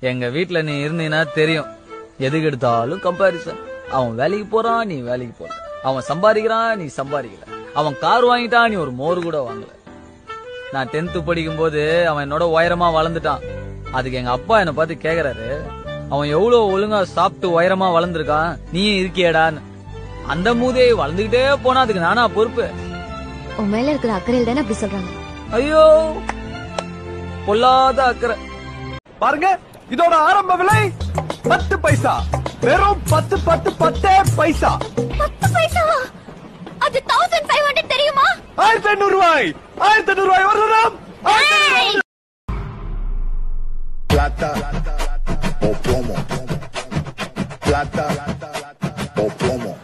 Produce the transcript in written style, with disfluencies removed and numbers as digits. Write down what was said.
எங்க வீட்டுல நீ இருந்தீன்னா தெரியும். எதுக்கு எடுத்தாலும் கம்பாரிசன். அவன் வேலைக்கு போறான், நீ வேலைக்கு போற. அவன் சம்பாதிக்கிறான், நீ சம்பாதிக்கல. அவன் கார் வாங்கிட்டான், நீ ஒரு மோர் கூட வாங்கல. நான் 10th படிக்கும் போது அவன் என்னோட உயரமா வளர்ந்துட்டான். அதுக்கு எங்க அப்பா என்ன பார்த்து கேக்குறாரு, அவன் எவ்வளவு ஒழுங்கா சாப்பிட்டு உயரமா வளர்ந்துருக்கான், நீயும் இருக்கியடான்னு. அந்த மூதே வளர்ந்துகிட்டே போனா அதுக்கு நானா பொறுப்பு? உன் மேல இருக்கிற அக்கறையில் தானே அப்படி சொல்றாங்க. ஐயோ, பொல்லாத அக்கறை. பாருங்க, இதோட ஆரம்ப விலை 10 பைசா. வெறும் 10 பைசா. 10 பைசாவா? அது 1500 தெரியுமா? 1500 ரூபாய். 1500 ரூபாய் வரலாம். Plata o plomo. Plata o plomo.